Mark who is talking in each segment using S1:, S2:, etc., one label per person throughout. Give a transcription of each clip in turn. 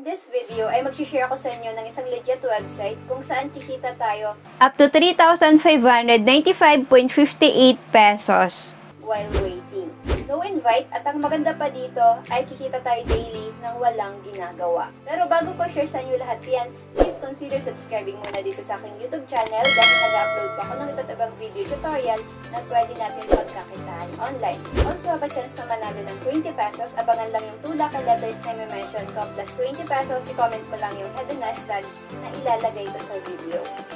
S1: In this video ay mag-share ako sa inyo ng isang legit website kung saan kikita tayo up to 3,595.58 pesos while waiting. No invite at ang maganda pa dito ay kikita tayo daily nang walang ginagawa. Pero bago ko share sa inyo lahat yan, please consider subscribing muna dito sa aking YouTube channel dahil nag-upload pa ako ng iba't ibang video tutorial na pwede natin pagkakitaan online. Also, have a chance na manalo ng 20 pesos. Abangan lang yung 2 lucky letters na may mention ko plus 20 pesos. I-comment mo lang yung head and hashtag na ilalagay ko sa video.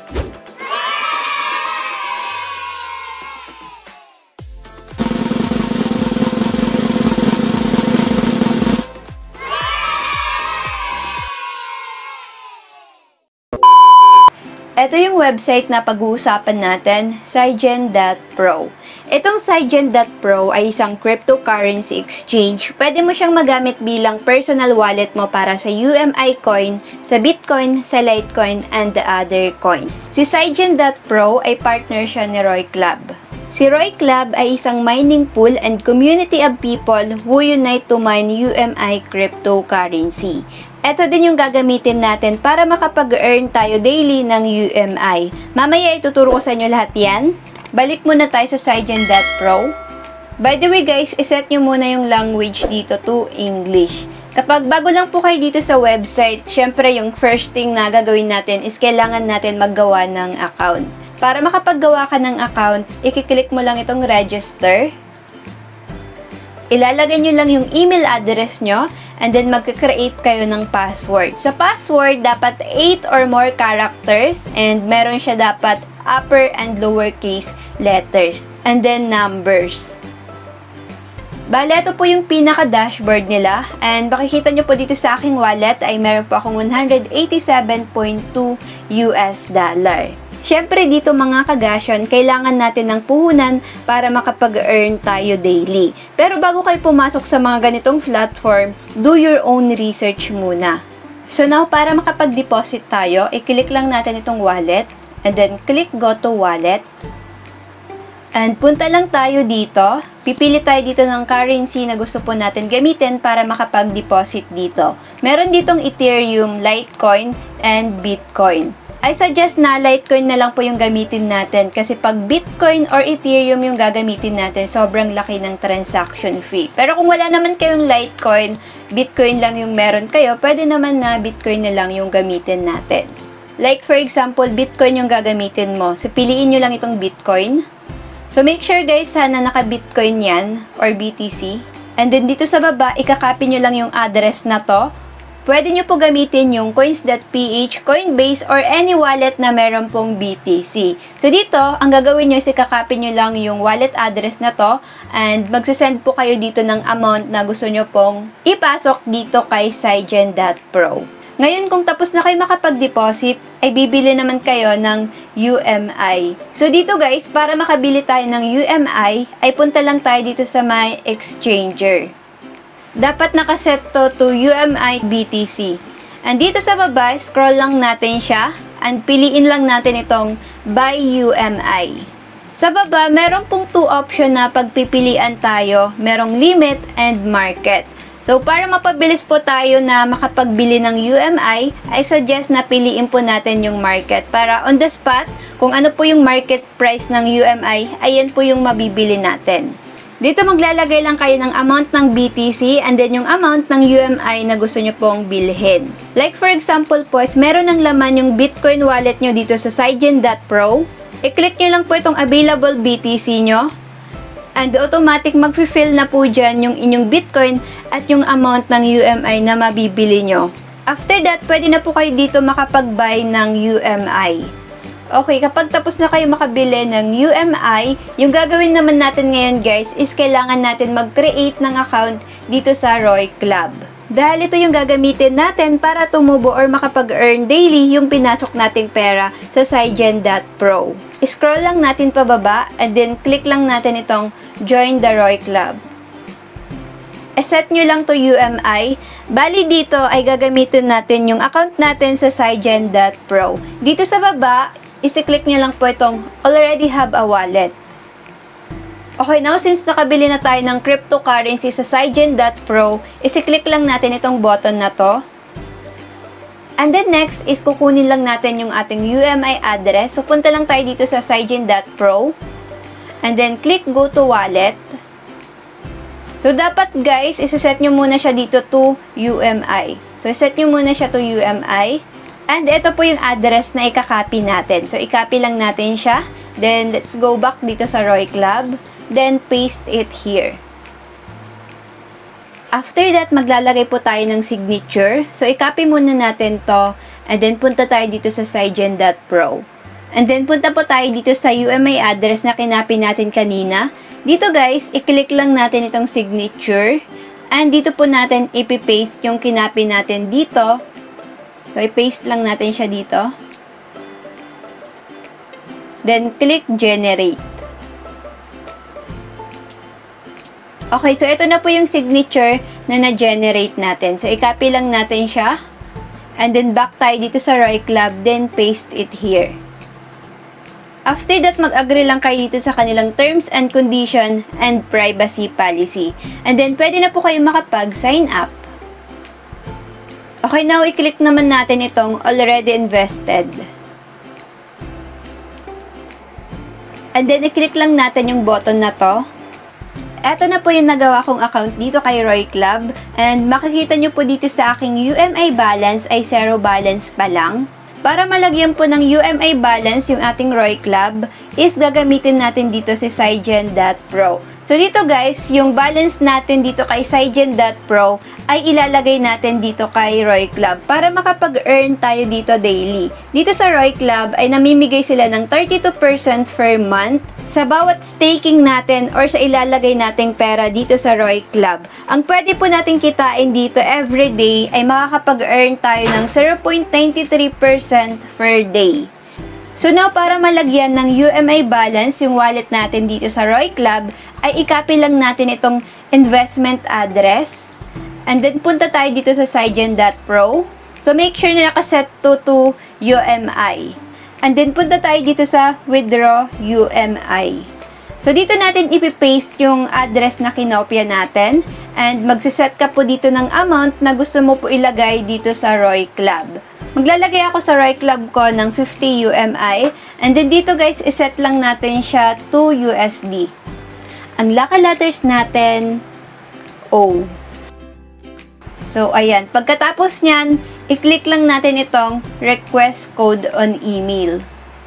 S1: Ito yung website na pag-uusapan natin, Sigen.pro. Itong Sigen.pro ay isang cryptocurrency exchange. Pwede mo siyang magamit bilang personal wallet mo para sa UMI coin, sa Bitcoin, sa Litecoin, and the other coin. Si Sigen.pro ay partner siya ni Roy Club. Si Roy Club ay isang mining pool and community of people who unite to mine UMI cryptocurrency. Ito din yung gagamitin natin para makapag-earn tayo daily ng UMI. Mamaya ituturo ko sa inyo lahat yan. Balik muna tayo sa Sigen.pro. By the way guys, iset nyo muna yung language dito to English. Kapag bago lang po kayo dito sa website, syempre yung first thing na gagawin natin is kailangan natin maggawa ng account. Para makapaggawa ka ng account, ikiklik mo lang itong register. Ilalagay nyo lang yung email address nyo. And then, magka-create kayo ng password. Sa password, dapat 8 or more characters. And meron siya dapat upper and lowercase letters. And then, numbers. Bale, ito po yung pinaka-dashboard nila. And makikita nyo po dito sa aking wallet ay meron po akong $187.2 US. Siyempre dito mga kagasyon, kailangan natin ng puhunan para makapag-earn tayo daily. Pero bago kayo pumasok sa mga ganitong platform, do your own research muna. So now, para makapag-deposit tayo, i-click lang natin itong wallet, and then click go to wallet. And punta lang tayo dito, pipili tayo dito ng currency na gusto po natin gamitin para makapag-deposit dito. Meron ditong Ethereum, Litecoin, and Bitcoin. I suggest na Litecoin na lang po yung gamitin natin kasi pag Bitcoin or Ethereum yung gagamitin natin, sobrang laki ng transaction fee. Pero kung wala naman kayong Litecoin, Bitcoin lang yung meron kayo, pwede naman na Bitcoin na lang yung gamitin natin. Like for example, Bitcoin yung gagamitin mo. So piliin nyo lang itong Bitcoin. So make sure guys, sana naka-Bitcoin yan or BTC. And then dito sa baba, ikakopy nyo lang yung address na to. Pwede nyo po gamitin yung coins.ph, Coinbase, or any wallet na meron pong BTC. So dito, ang gagawin nyo is ikakopy nyo lang yung wallet address na to and magsasend po kayo dito ng amount na gusto nyo pong ipasok dito kay Sigen.pro. Ngayon, kung tapos na kayo makapag-deposit, ay bibili naman kayo ng UMI. So dito guys, para makabili tayo ng UMI, ay punta lang tayo dito sa my exchanger. Dapat nakaset to UMI BTC. And dito sa baba, scroll lang natin siya and piliin lang natin itong Buy UMI. Sa baba, meron pong 2 option na pagpipilian tayo. Merong limit and market. So, para mapabilis po tayo na makapagbili ng UMI, I suggest na piliin po natin yung market. Para on the spot, kung ano po yung market price ng UMI, ayan po yung mabibili natin. Dito maglalagay lang kayo ng amount ng BTC and then yung amount ng UMI na gusto nyo pong bilhin. Like for example po, meron ng laman yung Bitcoin wallet nyo dito sa Sigen.pro. I-click nyo lang po itong available BTC nyo. And automatic mag-fill na po dyan yung inyong Bitcoin at yung amount ng UMI na mabibili nyo. After that, pwede na po kayo dito makapag-buy ng UMI. Okay, kapag tapos na kayo makabili ng UMI, yung gagawin naman natin ngayon guys is kailangan natin mag-create ng account dito sa Roy Club. Dahil ito yung gagamitin natin para tumubo or makapag-earn daily yung pinasok nating pera sa Sigen.pro. Scroll lang natin pababa and then click lang natin itong Join the Roy Club. Set nyo lang to UMI. Bali dito ay gagamitin natin yung account natin sa Sigen.pro. Dito sa baba, isi-click nyo lang po itong already have a wallet. Okay, now since nakabili na tayo ng cryptocurrency sa Sigen.pro, isi-click lang natin itong button na to. And then next is kukunin lang natin yung ating UMI address. So punta lang tayo dito sa Cygen.pro. And then click go to wallet. So dapat guys, isa-set nyo muna siya dito to UMI. So set nyo muna siya to UMI. And ito po yung address na i-copy natin. So i-copy lang natin siya. Then let's go back dito sa Roy Club. Then paste it here. After that, maglalagay po tayo ng signature. So i-copy muna natin to. And then punta tayo dito sa Cygen.pro. And then punta po tayo dito sa UMI address na kinopy natin kanina. Dito guys, i-click lang natin itong signature. And dito po natin ipipaste yung kinopy natin dito. So, i-paste lang natin siya dito. Then, click generate. Okay, so ito na po yung signature na na-generate natin. So, i-copy lang natin siya. And then, back tayo dito sa Roy Club. Then, paste it here. After that, mag-agree lang kayo dito sa kanilang terms and condition and privacy policy. And then, pwede na po kayo makapag-sign up. Okay, now i-click naman natin itong already invested. And then, i-click lang natin yung button na to. Ito na po yung nagawa kong account dito kay Roy Club. And makikita nyo po dito sa aking UMI balance ay 0 balance pa lang. Para malagyan po ng UMI balance yung ating Roy Club, is gagamitin natin dito si Cygen.pro. So dito guys, yung balance natin dito kay Cygen.pro ay ilalagay natin dito kay Roy Club para makapag-earn tayo dito daily. Dito sa Roy Club ay namimigay sila ng 32% per month sa bawat staking natin or sa ilalagay nating pera dito sa Roy Club. Ang pwede po natin kitain dito every day ay makakapag-earn tayo ng 0.93% per day. So now, para malagyan ng UMI balance yung wallet natin dito sa Roy Club, ay i-copy lang natin itong investment address. And then, punta tayo dito sa Cygen.pro. So, make sure na nakaset to UMI. And then, punta tayo dito sa withdraw UMI. So, dito natin ipipaste yung address na kinopya natin. And magsiset ka po dito ng amount na gusto mo po ilagay dito sa Roy Club. Maglalagay ako sa Roy Club ko ng 50 UMI. And then dito guys, iset lang natin siya to USD. Ang lucky letters natin, O. So, ayan. Pagkatapos nyan, i-click lang natin itong request code on email.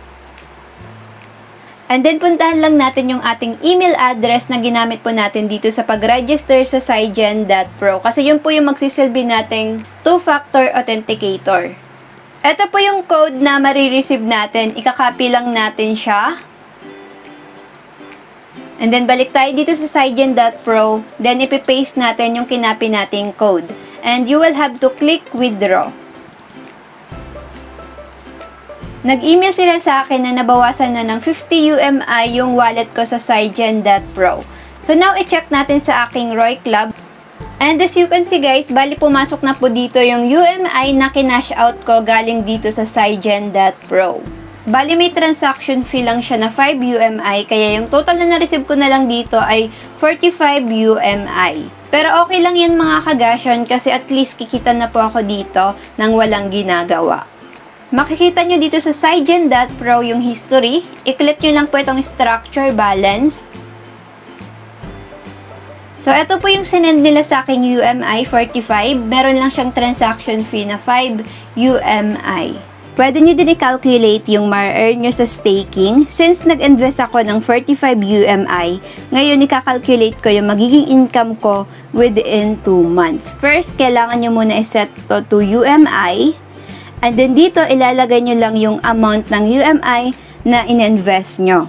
S1: And then, puntahan lang natin yung ating email address na ginamit po natin dito sa pag-register sa Cygen.pro. Kasi yun po yung magsisilbi nating two-factor authenticator. Ito po yung code na marireceive natin. Ika-copy lang natin siya. And then, balik tayo dito sa Cygen.pro. Then, ipipaste natin yung kinopy nating code. And you will have to click withdraw. Nag-email sila sa akin na nabawasan na ng 50 UMI yung wallet ko sa Cygen.pro. So, now, i-check natin sa aking Roy Club. And as you can see guys, bali pumasok na po dito yung UMI na kinash out ko galing dito sa Cygen.pro. Bali may transaction fee lang siya na 5 UMI, kaya yung total na na-receive ko na lang dito ay 45 UMI. Pero okay lang yan mga kagasyon kasi at least kikita na po ako dito nang walang ginagawa. Makikita nyo dito sa Cygen.pro yung history. I-click nyo lang po itong structure balance. So, ito po yung sinend nila sa aking UMI 45. Meron lang siyang transaction fee na 5 UMI. Pwede nyo din i-calculate yung ma-earn nyo sa staking. Since nag-invest ako ng 45 UMI, ngayon i-calculate ko yung magiging income ko within 2 months. First, kailangan nyo muna i-set to UMI. And then dito, ilalagay nyo lang yung amount ng UMI na in-invest nyo.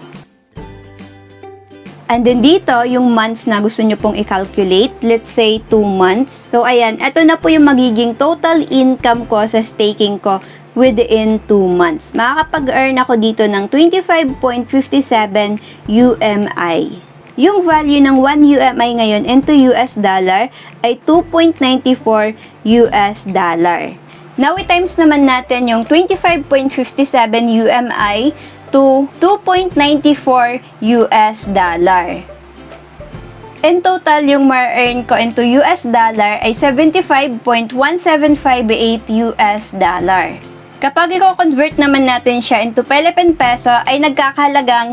S1: And then dito, yung months na gusto nyo pong i-calculate, let's say 2 months. So, ayan, ito na po yung magiging total income ko sa staking ko within 2 months. Makakapag-earn ako dito ng 25.57 UMI. Yung value ng 1 UMI ngayon into US dollar ay 2.94 US dollar. Now, i-times naman natin yung 25.57 UMI to 2.94 US dollar. In total, yung ma-earn ko into US dollar ay 75.1758 US dollar. Kapag i-convert naman natin siya into Philippine Peso, ay nagkakahalagang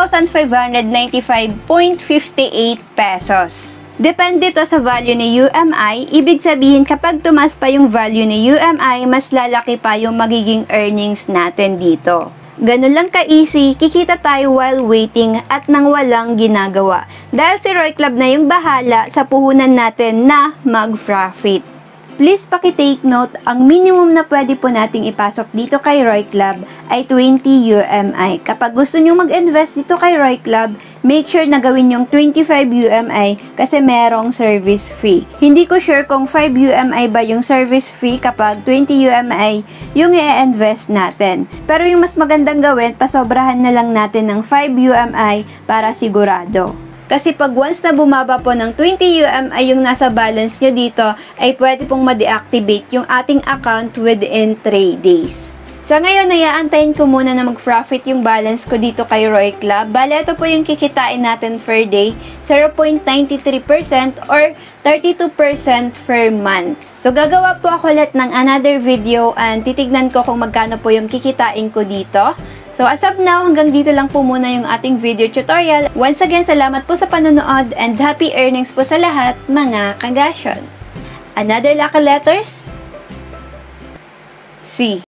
S1: 3,595.58 pesos. Depende to sa value ni UMI, ibig sabihin kapag tumas pa yung value ni UMI, mas lalaki pa yung magiging earnings natin dito. Ganun lang ka-easy, kikita tayo while waiting at nang walang ginagawa. Dahil si Roy Club na yung bahala sa puhunan natin na mag-profit. Please paki-take note, ang minimum na pwede po nating ipasok dito kay Roy Club ay 20 UMI. Kapag gusto nyo mag-invest dito kay Roy Club, make sure na gawin yung 25 UMI kasi merong service fee. Hindi ko sure kung 5 UMI ba yung service fee kapag 20 UMI yung i-invest natin. Pero yung mas magandang gawin, pasobrahan na lang natin ng 5 UMI para sigurado. Kasi pag once na bumaba po ng 20 UMI yung nasa balance nyo dito, ay pwede pong ma-deactivate yung ating account within 3 days. Sa ngayon, nayaantayin ko muna na mag-profit yung balance ko dito kay Roy Club. Bale, ito po yung kikitain natin per day, 0.93% or 32% per month. So, gagawa po ako ulit ng another video and titignan ko kung magkano po yung kikitain ko dito. So, as of now, hanggang dito lang po muna yung ating video tutorial. Once again, salamat po sa panonood and happy earnings po sa lahat, mga kagasyon. Another lucky letters? C.